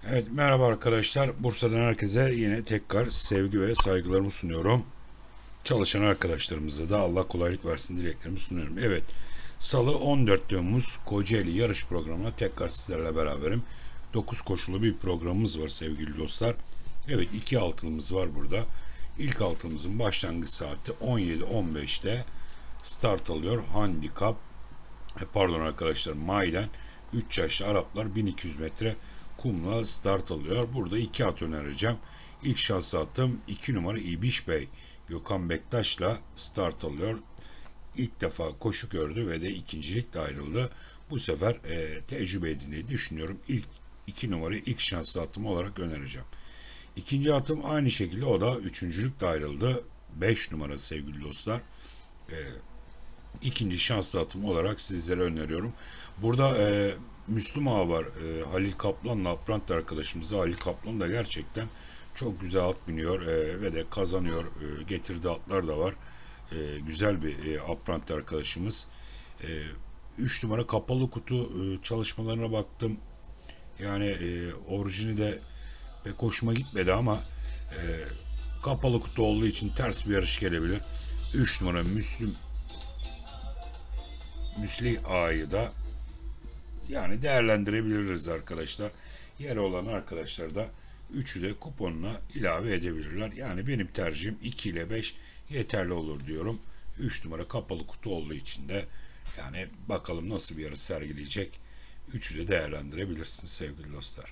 Evet, merhaba arkadaşlar. Bursa'dan herkese yine tekrar sevgi ve saygılarımı sunuyorum. Çalışan arkadaşlarımıza da Allah kolaylık versin dileklerimi sunuyorum. Evet, Salı 14 Temmuz Kocaeli yarış programına tekrar sizlerle beraberim. 9 koşulu bir programımız var sevgili dostlar. Evet, iki altılımız var burada. İlk altımızın başlangıç saati 17:15'te start alıyor. Handikap pardon arkadaşlar, Mailen 3 yaşlı Araplar 1200 metre kumla start alıyor. Burada iki at önereceğim. İlk şans attım 2 numara İbiş Bey Gökhan Bektaş'la start alıyor. İlk defa koşu gördü ve de ikincilikle ayrıldı. Bu sefer tecrübe edindiğini düşünüyorum. İlk 2 numarayı ilk şans atım olarak önereceğim. İkinci atım aynı şekilde, o da üçüncülükle ayrıldı. 5 numara sevgili dostlar. E, ikinci şanslı atım olarak sizlere öneriyorum. Burada Müslüm Ağa var. Halil Kaplan'la Aprant arkadaşımız. Halil Kaplan da gerçekten çok güzel at biniyor ve de kazanıyor. Getirdiği atlar da var. Güzel bir Aprant arkadaşımız. E, 3 numara kapalı kutu çalışmalarına baktım. Yani orijini de pek hoşuma gitmedi ama e, kapalı kutu olduğu için ters bir yarış gelebilir. 3 numara Müsli A'yı da yani değerlendirebiliriz arkadaşlar. Yer olan arkadaşlar da 3'ü de kuponuna ilave edebilirler. Yani benim tercihim 2 ile 5 yeterli olur diyorum. 3 numara kapalı kutu olduğu için de yani bakalım nasıl bir yarış sergileyecek. 3'ü de değerlendirebilirsiniz sevgili dostlar.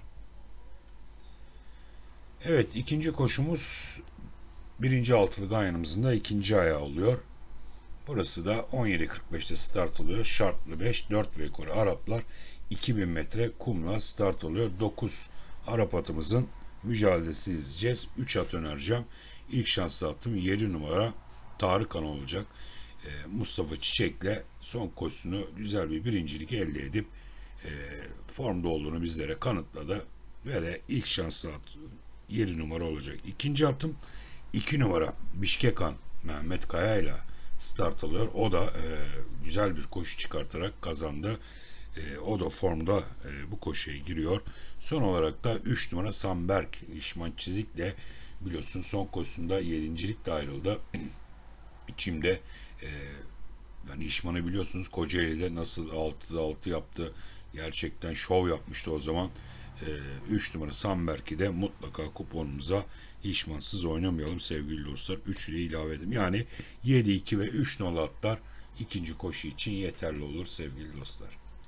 Evet, ikinci koşumuz birinci altılı ganyanımızın da ikinci ayağı oluyor. Burası da 17:45'te start oluyor. Şartlı 5, 4 ve yukarı Araplar 2000 metre kumla start oluyor. 9 Arap atımızın mücadelesi izleyeceğiz. 3 at önereceğim. İlk şanslı atım 7 numara Tarık Han olacak. Mustafa Çiçek'le son koşusunu güzel bir birincilik elde edip e, formda olduğunu bizlere kanıtladı. Ve de ilk şanslı at 7 numara olacak. İkinci atım 2 numara Bişkek Han Mehmet Kaya ile start alıyor. O da güzel bir koşu çıkartarak kazandı. O da formda bu koşuya giriyor. Son olarak da 3 numara Samberk İşman Çizik'le biliyorsun son koşusunda 7.likle ayrıldı. İçimde e, yani İşman'ı biliyorsunuz Kocaeli'de nasıl 6'da 6 yaptı. Gerçekten şov yapmıştı o zaman. 3 numara Samberk'i de mutlaka kuponumuza İşmansız oynamayalım sevgili dostlar. 3'ü de ilave edelim. Yani 7, 2 ve 3 nolu atlar ikinci koşu için yeterli olur sevgili dostlar.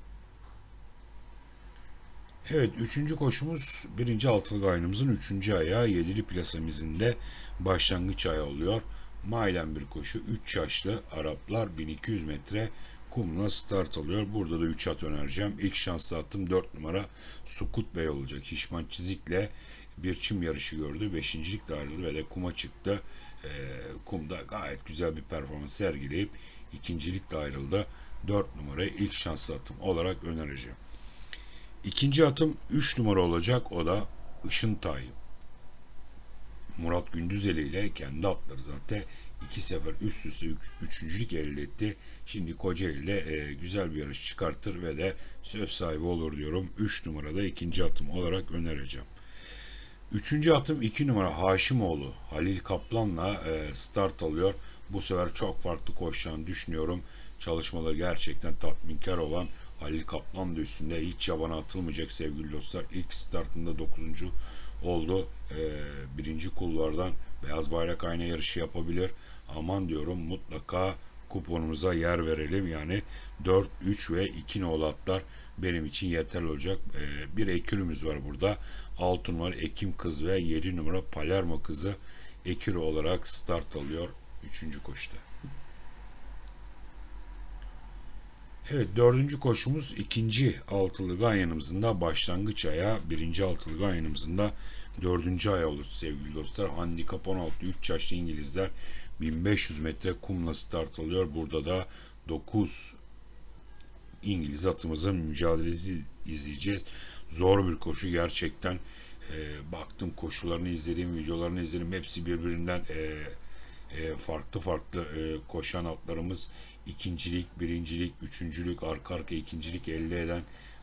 Evet, üçüncü koşumuz birinci altılı aynımızın üçüncü ayağı, yedili plasemizin de başlangıç ayağı oluyor. Mailen bir koşu, 3 yaşlı Araplar 1200 metre kumla start alıyor. Burada da 3 at önereceğim. İlk şanslı attım 4 numara Sukut Bey olacak. Hişman Çizik'le bir çim yarışı gördü. Beşincilikle ayrıldı ve de kuma çıktı. Kumda gayet güzel bir performans sergileyip ikincilikle ayrıldı. 4 numarayı ilk şanslı atım olarak önereceğim. İkinci atım 3 numara olacak. O da Işıntay. Murat Gündüzeli ile kendi atları zaten 2 sefer üst üste üçüncülük elde etti. Şimdi Kocaeli ile güzel bir yarış çıkartır ve de söz sahibi olur diyorum. 3 numarada ikinci atım olarak önereceğim. Üçüncü atım 2 numara Haşimoğlu Halil Kaplan'la start alıyor. Bu sefer çok farklı koşacağını düşünüyorum. Çalışmaları gerçekten tatminkar olan Halil Kaplan da üstünde hiç yabana atılmayacak sevgili dostlar. İlk startında 9. oldu. Birinci kulvardan beyaz bayrak ayna yarışı yapabilir. Aman diyorum, mutlaka kuponumuza yer verelim. Yani 4, 3 ve 2 nolu atlar benim için yeterli olacak. Bir ekürümüz var burada. 6 numara Ekim Kız ve 7 numara Palermo Kızı ekürü olarak start alıyor 3. koşuda. Evet, dördüncü koşumuz ikinci altılı ganyanımızın da başlangıç ayağı, birinci altılı ganyanımızın da dördüncü ayağı olur sevgili dostlar. Handikap 16, 3 yaşlı İngilizler 1500 metre kumla start alıyor. Burada da 9 İngiliz atımızın mücadelesi izleyeceğiz. Zor bir koşu gerçekten. Baktım koşularını izledim, videolarını izledim. Hepsi birbirinden farklı farklı koşan atlarımız ikincilik, birincilik, üçüncülük, arka arka ikincilik elde eden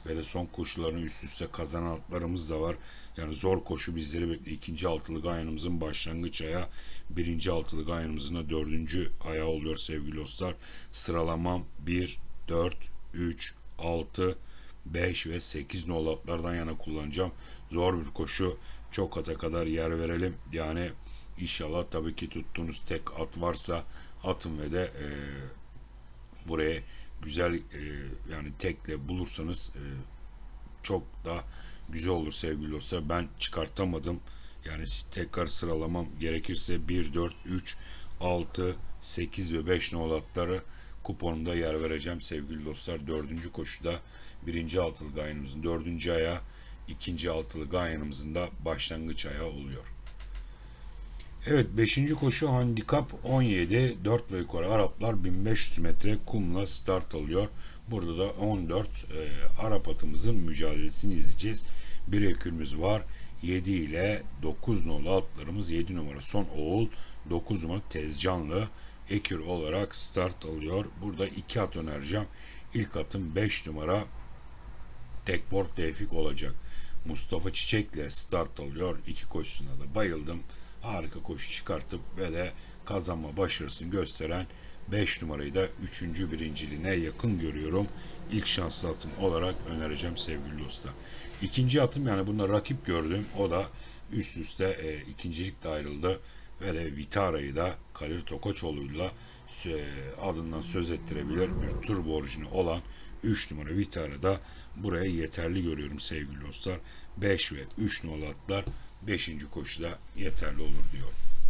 ve de son koşularını üst üste kazanan atlarımız da var. Yani zor koşu bizleri bekliyor. İkinci altılı ganyanımızın başlangıç ayağı, birinci altılı ganyanımızın da dördüncü ayağı oluyor sevgili dostlar. Sıralamam 1, 4, 3, 6, 5 ve 8 nolu atlardan yana kullanacağım. Zor bir koşu. Çok ata kadar yer verelim. Yani inşallah tabii ki tuttuğunuz tek at varsa atın ve de buraya güzel yani tekle bulursanız çok da güzel olur sevgili dostlar. Ben çıkartamadım. Yani tekrar sıralamam gerekirse 1, 4, 3, 6, 8 ve 5 nolu atları kuponumda yer vereceğim sevgili dostlar. Dördüncü koşuda birinci altılı ganyanımızın dördüncü ayağı, ikinci altılı ganyanımızın da başlangıç ayağı oluyor. Evet, 5. koşu handikap 17, 4 ve yukarı Araplar 1500 metre kumla start alıyor. Burada da 14 Arap atımızın mücadelesini izleyeceğiz. Bir ekürümüz var. 7 ile 9 nolu atlarımız, 7 numara Son Oğul, 9 numara Tezcanlı ekür olarak start alıyor. Burada 2 at önereceğim. İlk atım 5 numara Tekbor Tevfik olacak. Mustafa Çiçek'le start alıyor. 2 koşusuna da bayıldım. Harika koşu çıkartıp ve de kazanma başarısını gösteren 5 numarayı da 3. birinciliğine yakın görüyorum. İlk şanslı atım olarak önereceğim sevgili dostlar. İkinci atım, yani bunda rakip gördüm. O da üst üste ikincilikle ayrıldı. Ve de Vitara'yı da Kadir Tokoçoğlu'yla adından söz ettirebilir bir turbo orijini olan 3 numara Vitara da buraya yeterli görüyorum sevgili dostlar. 5 ve 3 nolu atlar 5. koşuda yeterli olur diyor.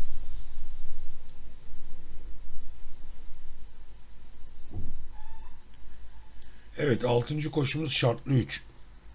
Evet, 6. koşumuz şartlı 3.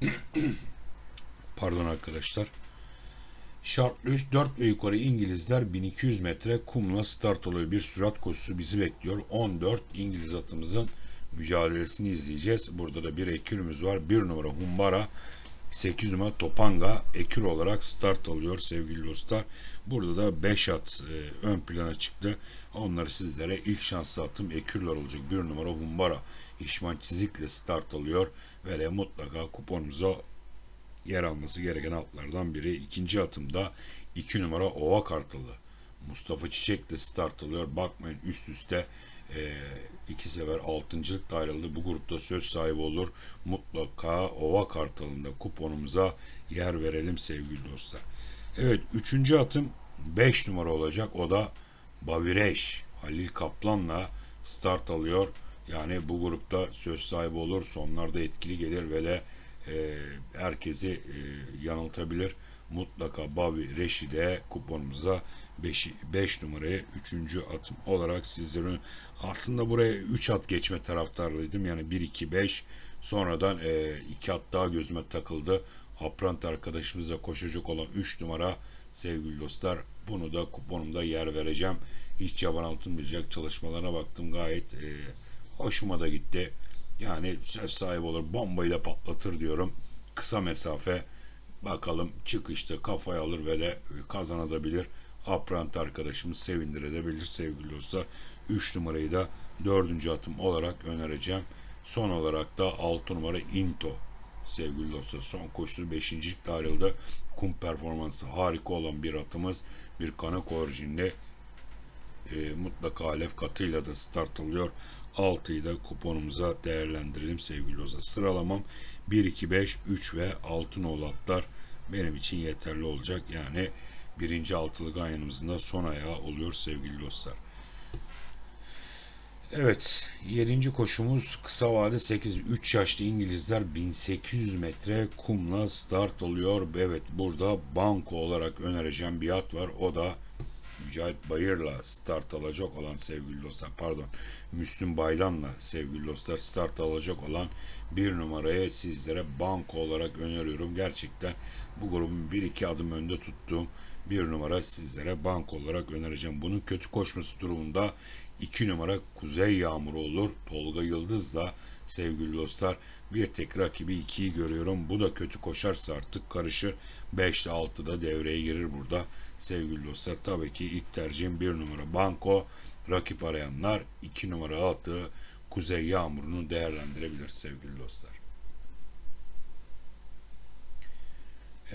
Pardon arkadaşlar. Şartlı 3, 4 ve yukarı İngilizler 1200 metre kumla start oluyor. Bir sürat koşusu bizi bekliyor. 14 İngiliz atımızın mücadelesini izleyeceğiz. Burada da bir ekürümüz var. 1 numara Humbara, 8 numara Topanga ekür olarak start alıyor sevgili dostlar. Burada da 5 at ön plana çıktı. Onları sizlere ilk şanslı atım ekürler olacak. 1 numara Humbara İşman Çizik'le start alıyor ve de mutlaka kuponumuza yer alması gereken atlardan biri. İkinci atımda 2 numara Ova Kartalı Mustafa Çiçek'le start alıyor. Bakmayın, üst üste 2 sefer 6.lıkla ayrıldı. Bu grupta söz sahibi olur. Mutlaka Ova Kartalı'nda kuponumuza yer verelim sevgili dostlar. Evet, 3. atım 5 numara olacak. O da Bavireş Halil Kaplan'la start alıyor. Yani bu grupta söz sahibi olur. Sonlarda etkili gelir ve de herkesi yanıltabilir. Mutlaka Bavi Reşide kuponumuza 5 numaraya 3. atım olarak sizlerin, aslında buraya 3 at geçme taraftarlıydım. Yani 1-2-5, sonradan 2 at daha gözüme takıldı. Aprant arkadaşımızla koşacak olan 3 numara sevgili dostlar. Bunu da kuponumda yer vereceğim. Hiç yaban altınmayacak çalışmalarına baktım. Gayet hoşuma da gitti. Yani söz sahibi olur, bombayı da patlatır diyorum. Kısa mesafe, bakalım çıkışta kafaya alır ve de kazanabilir. Aprant arkadaşımız sevindirebilir sevgili dostlar. 3 numarayı da 4. atım olarak önereceğim. Son olarak da 6 numara Into sevgili dostlar. Son koşusu 5.likle ayrıldı. Kum performansı harika olan bir atımız. Bir Kanık orijinli. Mutlaka alef katıyla da start alıyor. 6'yı da kuponumuza değerlendirelim sevgili dostlar. Sıralamam 1, 2, 5, 3 ve 6 nolu atlar benim için yeterli olacak. Yani 1. altılı ganyanımızın da son ayağı oluyor sevgili dostlar. Evet, 7. koşumuz kısa vade 8, 3 yaşlı İngilizler 1800 metre kumla start alıyor. Evet, burada banko olarak önereceğim bir at var. O da Mücahit Bayır'la start alacak olan sevgili dostlar, Müslüm Baydan'la sevgili dostlar start alacak olan 1 numaraya sizlere banko olarak öneriyorum. Gerçekten bu grubun 1-2 adım önde tuttuğum 1 numara sizlere banko olarak önereceğim. Bunun kötü koşması durumunda 2 numara Kuzey Yağmuru olur. Tolga Yıldız'la sevgili dostlar bir tek rakibi 2'yi görüyorum. Bu da kötü koşarsa artık karışır. 5 ile 6 da devreye girer burada sevgili dostlar. Tabii ki ilk tercihim 1 numara banko. Rakip arayanlar 2 numara atı Kuzey Yağmuru'nu değerlendirebilir sevgili dostlar.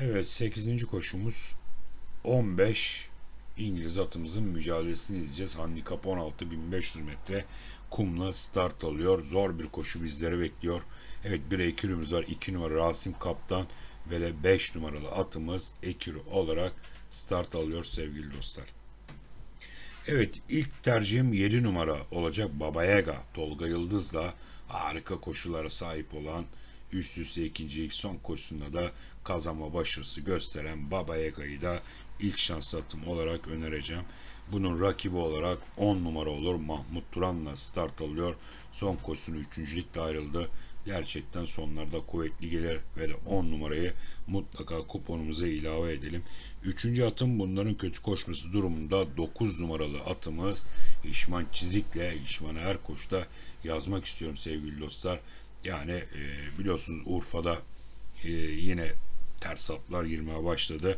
Evet, 8. koşumuz 15 İngiliz atımızın mücadelesini izleyeceğiz. Handikap 16, 1500 metre kumla start alıyor. Zor bir koşu bizleri bekliyor. Evet, bir ekürümüz var. 2 numara Rasim Kaptan ve 5 numaralı atımız ekürü olarak start alıyor sevgili dostlar. Evet, ilk tercihim 7 numara olacak Baba Yaga. Tolga Yıldız'la harika koşulara sahip olan, üst üste ikincilik son koşusunda da kazanma başarısı gösteren Baba Yaga'yı da ilk şans atım olarak önereceğim. Bunun rakibi olarak 10 numara olur. Mahmut Duran'la start alıyor. Son koşusunu üçüncülükle ayrıldı. Gerçekten sonlarda kuvvetli gelir ve 10 numarayı mutlaka kuponumuza ilave edelim. Üçüncü atım bunların kötü koşması durumunda 9 numaralı atımız İşman Çizik'le. İşman'ı her koşuda yazmak istiyorum sevgili dostlar. Yani biliyorsunuz Urfa'da yine ters atlar girmeye başladı.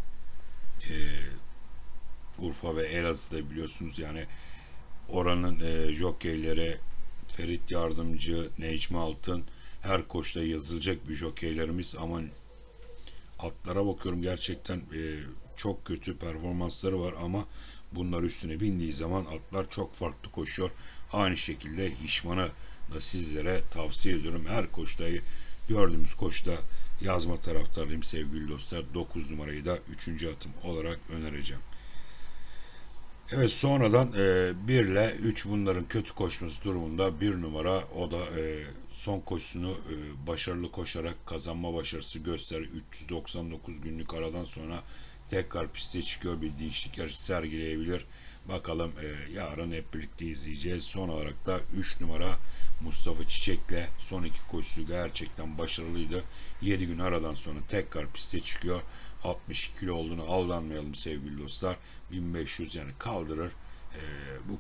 Urfa ve Elazığ'da biliyorsunuz yani oranın jokeyleri Ferit Yardımcı, Necmi Altın her koşuda yazılacak bir jokeylerimiz ama atlara bakıyorum gerçekten çok kötü performansları var ama bunlar üstüne bindiği zaman atlar çok farklı koşuyor. Aynı şekilde Hişman'ı da sizlere tavsiye ediyorum. Her koşuda gördüğümüz koşuda yazma taraftarıyım sevgili dostlar. 9 numarayı da 3. atım olarak önereceğim. Evet, sonradan 1 ile 3 bunların kötü koşması durumunda 1 numara o da son koşusunu başarılı koşarak kazanma başarısı gösterir. 399 günlük aradan sonra tekrar piste çıkıyor, bir dinçlik yarışı sergileyebilir. Bakalım yarın hep birlikte izleyeceğiz. Son olarak da 3 numara Mustafa Çiçek'le son iki koşusu gerçekten başarılıydı. 7 gün aradan sonra tekrar piste çıkıyor. 62 kilo olduğunu aldanmayalım sevgili dostlar. 1500 yani kaldırır. Bu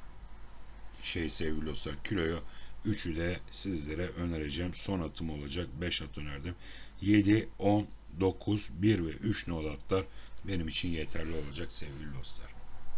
sevgili dostlar kiloyu. 3'ü de sizlere önereceğim. Son atım olacak. 5 at önerdim. 7, 10, 9, 1 ve 3 nolu atlar benim için yeterli olacak sevgili dostlar.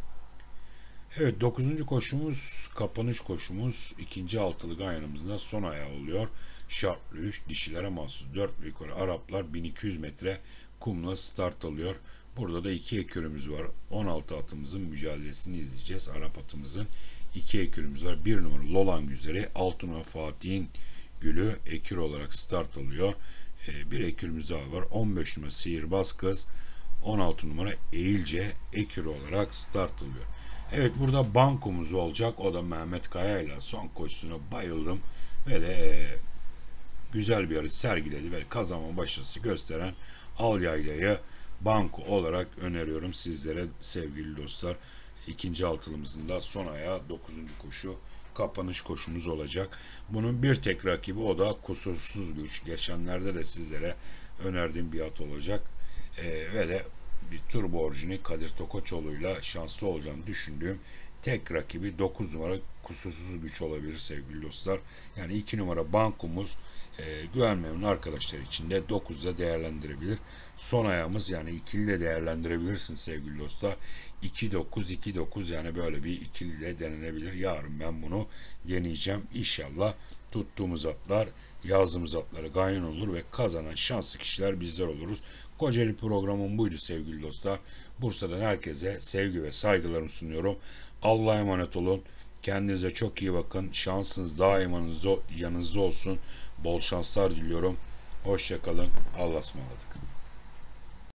Evet, 9. koşumuz kapanış koşumuz. İkinci altılı ganyanımızda son ayağı oluyor. Şartlı 3 dişilere mahsus 4 yukarı Araplar 1200 metre kumla start alıyor. Burada da 2 ekürümüz var. 16 atımızın mücadelesini izleyeceğiz. Arap atımızın 2 ekürümüz var. 1 numara Lolan Güzeri, 6 numara Fatih'in Gülü ekür olarak start alıyor. Bir ekürümüz daha var. 15 numara Sihirbaz Kız, 16 numara Eğilce ekür olarak start alıyor. Evet, burada bankomuz olacak. O da Mehmet Kaya ile son koşusuna bayıldım ve de güzel bir yarış sergiledi ve kazanma başarısı gösteren Al Yayla'yı banko olarak öneriyorum sizlere sevgili dostlar. İkinci altılımızın da son ayağı 9. koşu kapanış koşumuz olacak. Bunun bir tek rakibi o da Kusursuz Güç. Geçenlerde de sizlere önerdiğim bir at olacak. Ve de bir turbo orijini Kadir Tokoçoğlu'yla şanslı olacağını düşündüğüm tek rakibi 9 numara Kusursuz Güç olabilir sevgili dostlar. Yani 2 numara bankumuz güvenmeyen arkadaşlar için de 9'da değerlendirebilir. Son ayağımız yani ikili de değerlendirebilirsiniz sevgili dostlar. 2-9-2-9 yani böyle bir ikili de denenebilir. Yarın ben bunu deneyeceğim. İnşallah tuttuğumuz atlar yazdığımız atları ganyan olur ve kazanan şanslı kişiler bizler oluruz. Kocaeli programım buydu sevgili dostlar. Bursa'dan herkese sevgi ve saygılarımı sunuyorum. Allah'a emanet olun. Kendinize çok iyi bakın. Şansınız daima yanınızda olsun. Bol şanslar diliyorum. Hoşça kalın. Allah'a ısmarladık.